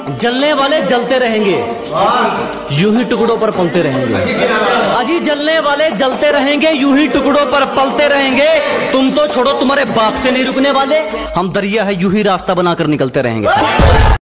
जलने वाले जलते रहेंगे, यूं ही टुकड़ों पर पलते रहेंगे। अजी जलने वाले जलते रहेंगे, यूं ही टुकड़ों पर पलते रहेंगे। तुम तो छोड़ो, तुम्हारे बाप से नहीं रुकने वाले, हम दरिया है यूं ही रास्ता बनाकर निकलते रहेंगे।